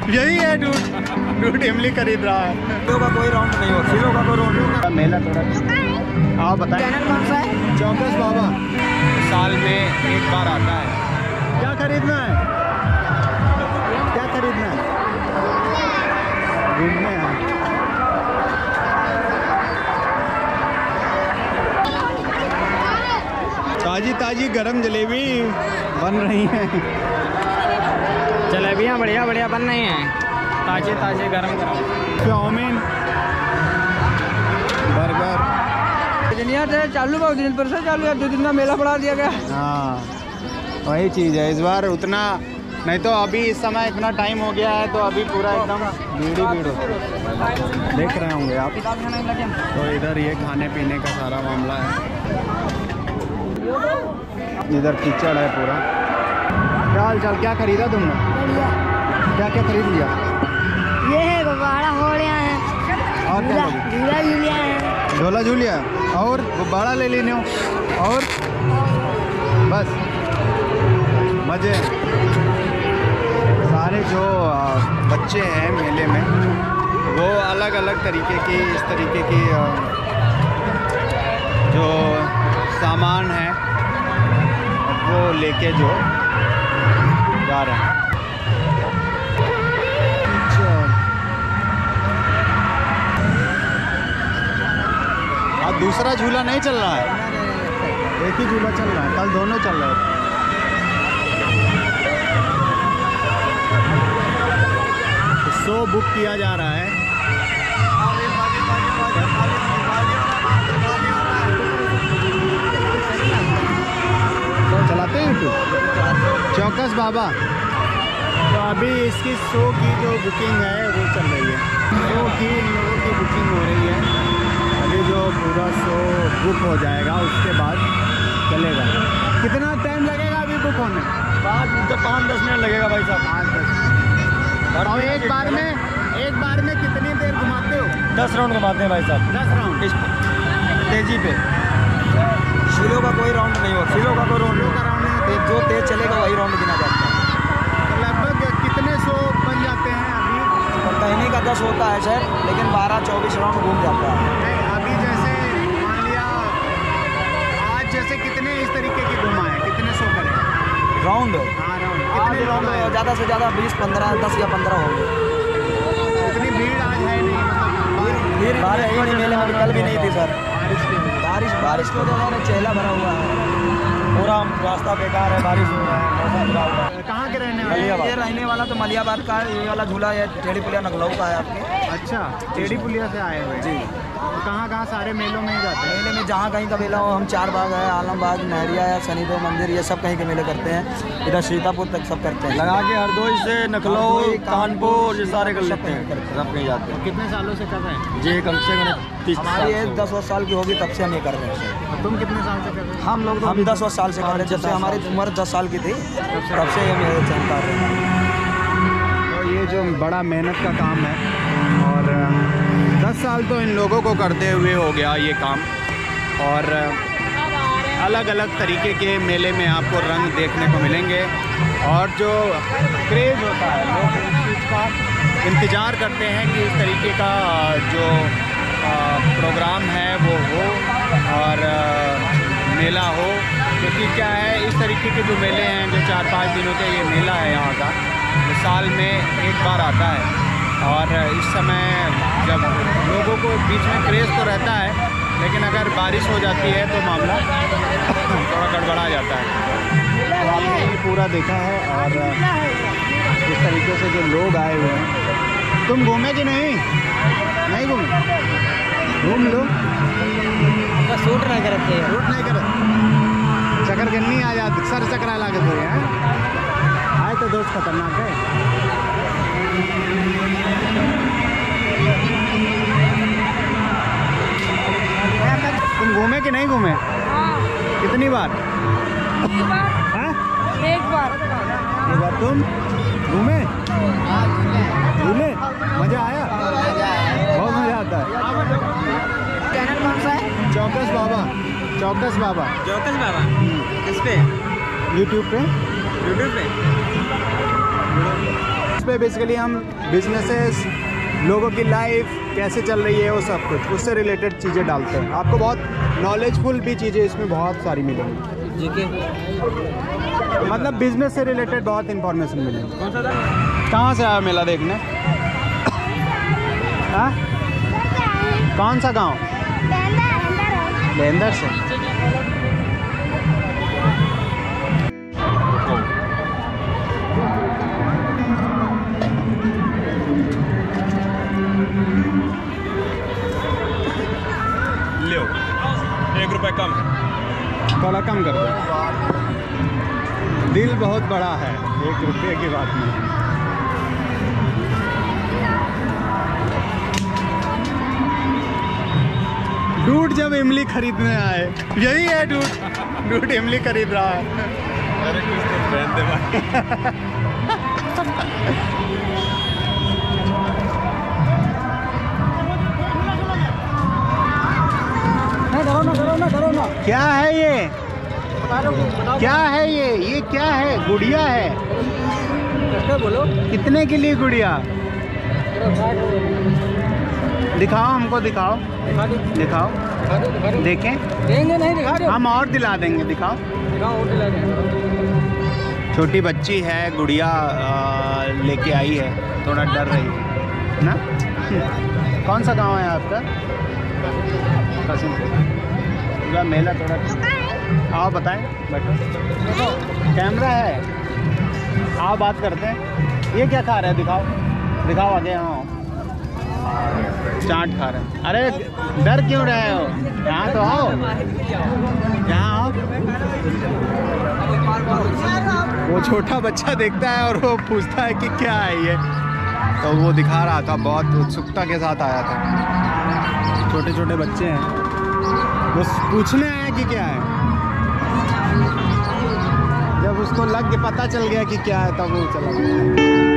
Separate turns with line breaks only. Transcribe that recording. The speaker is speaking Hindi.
यही है डूड इमली खरीद रहा है।
किलो का कोई राउंड नहीं होता, किलो का कोई राउंड।
मेला थोड़ा आप बताएं।
चैनल कौन सा है?
चौकस बाबा
साल में एक बार आता है।
क्या खरीदना है? क्या खरीदना है? घूमने हैं। ताजी ताजी गरम जलेबी बन रही हैं।
जलेबियाँ बढ़िया बढ़िया बन रही हैं, ताजे ताजे गरम गरम।
चाउमीन, बर्गर
दुनिया से चालू बहुत दिन पर से चालू है, 2 दिन का मेला बढ़ा दिया गया।
हाँ वही चीज़ है। इस बार उतना नहीं तो अभी इस समय इतना टाइम हो गया है तो अभी पूरा एकदम भीड़ ही भीड़ होता है। देख रहे होंगे आप। तो इधर ये खाने पीने का सारा मामला है। इधर कीचड़ है पूरा। क्या हाल चाल? क्या खरीदा तुमने? क्या क्या खरीद लिया?
ये है गुब्बारा हो लिया है
और क्या
झूला झूलिया है।
झोला झूलिया और गुब्बारा ले लेने हो और बस मज़े। सारे जो बच्चे हैं मेले में वो अलग अलग तरीके की इस तरीके की जो सामान है वो लेके जो जा रहे हैं। अब दूसरा झूला नहीं चल रहा है, एक ही झूला चल रहा है। कल दोनों चल रहे थे। तो 100 बुक किया जा रहा है। चलाते हैं यूट्यूब चौकस बाबा। तो अभी इसकी 100 की जो बुकिंग है वो चल रही है। 100 की इन लोगों की बुकिंग हो रही है। अभी जो पूरा 100 बुक हो जाएगा उसके बाद चलेगा। कितना टाइम लगेगा अभी बुक होने?
5-10 मिनट लगेगा भाई साहब।
5-10। और एक बार में कितनी देर घुमाते हो?
10 राउंड घुमाते हैं भाई साहब।
10 राउंड
तेजी पे। किलो का कोई राउंड नहीं होता, किलो का कोई राउंड नहीं। जो तेज चलेगा वही राउंड गिना जाता है।
लगभग कितने 100 बन जाते हैं अभी?
महीने का 10 होता है सर, लेकिन 12-24 राउंड घूम जाता है।
अभी जैसे मान लिया आज जैसे कितने इस तरीके की घुमा है, कितने 100 करें
राउंड?
हाँ राउंड।
कितने
कितने
राउंड? ज़्यादा से ज़्यादा 20-15, 10 या 15 होंगे।
इतनी भीड़ आज है नहीं, मतलब
फिर बारिश ही नहीं, मेले में कल भी नहीं थी सर। बारिश की वजह से चेहरा भरा हुआ है, पूरा रास्ता बेकार है, बारिश हो रहा है, मौसम बुरा हुआ है।
कहाँ के रहने वाले?
ये रहने वाला तो मलियाबाद का है। ये वाला झूला है टेढ़ी पुलिया नगलऊ का है आपके।
अच्छा, टेढ़ी पुलिया से आए हुए
जी।
तो कहाँ सारे मेलों में ही जाते हैं?
मेले में जहाँ कहीं का मेला हो, हम 4 बाग है, आलमबाग, नहरिया है, शनिदेव मंदिर, ये सब कहीं के मेले करते हैं। इधर सीतापुर तक सब करते हैं, लगा के हरदोई से नखलऊ, कानपुर, ये सारे कर सकते हैं, सब कहीं जाते हैं।
कितने सालों से कर रहे हैं?
जी कम से कम 30 हमारी एज 10 साल की होगी तब से हम ये कर रहे हैं।
तुम कितने साल से कर रहे हो?
हम 10 साल से कर रहे हैं, जब से हमारी उम्र 10 साल की थी तब से हम ये चैन कर रहे हैं।
तो ये जो बड़ा मेहनत का काम है और 10 साल तो इन लोगों को करते हुए हो गया ये काम। और अलग अलग तरीके के मेले में आपको रंग देखने को मिलेंगे और जो क्रेज़ होता है लोग इस चीज़ का इंतज़ार करते हैं कि इस तरीके का जो प्रोग्राम है वो हो और मेला हो। क्योंकि क्या है, इस तरीके के जो मेले हैं जो 4-5 दिनों के ये मेला है यहाँ का, जो साल में एक बार आता है। और इस समय जब लोगों को बीच में क्रेज़ तो रहता है, लेकिन अगर बारिश हो जाती है तो मामला थोड़ा गड़बड़ा जाता है। तो आपने ये पूरा देखा है और इस तरीके से जो लोग आए हुए हैं। तुम घूमे कि नहीं? नहीं घूमे? घूम लो।
सूट नहीं करते,
रूट नहीं करे, चक्कर गन्नी आ जाती, सर चकरा ला के पूरे हैं। आए तो दोस्त खतरनाक है। तुम घूमे कि नहीं घूमे? कितनी बार? हाँ?
एक बार।
तुम घूमे? झूले? मज़ा आया? बहुत मज़ा आता है।
चैनल कौन सा है?
चौकस बाबा। चौकस बाबा।
चौकस बाबा किस पे?
यूट्यूब पे।
यूट्यूब पे
इस पे बेसिकली हम बिजनेसेस, लोगों की लाइफ कैसे चल रही है, वो सब कुछ उससे रिलेटेड चीज़ें डालते हैं। आपको बहुत नॉलेजफुल भी चीज़ें इसमें बहुत सारी मिलेंगी, मतलब बिजनेस से रिलेटेड बहुत इंफॉर्मेशन मिलेगी। कहाँ से आया मेला देखने? हाँ, कौन सा गांव? लेंदर से।
लो 1 रुपये कम,
थोड़ा कम कर दो। दिल बहुत बड़ा है, 1 रुपये की बात नहीं। डूड जब इमली खरीदने आए, यही है डूड इमली खरीद रहा है।
अरे कुछ तो पहन दे भाई।
करो ना।
क्या है ये? क्या है ये क्या है? गुड़िया है?
बोलो
कितने के लिए गुड़िया? दिखाओ हमको, दिखाओ दिखाओ, देखें।
देंगे नहीं, दिखा दो।
हम और दिला देंगे, दिखाओ।
और दिला देंगे।
छोटी बच्ची है, गुड़िया लेके आई है, थोड़ा डर रही है ना। कौन सा गांव है आपका? कासिमपुर। पूरा मेला थोड़ा, आओ बताएं, बैठो। कैमरा है, आओ बात करते हैं। ये क्या खा रहे हैं? दिखाओ दिखाओ, आगे आओ। चाट खा रहे हैं। अरे डर क्यों रहे हो? यहाँ तो आओ, यहाँ आओ। वो छोटा बच्चा देखता है और वो पूछता है कि क्या है ये, तो वो दिखा रहा था, बहुत उत्सुकता के साथ आया था। छोटे छोटे बच्चे हैं, वो पूछने आया कि क्या है। जब उसको लग के पता चल गया कि क्या है, तब वो चला गया।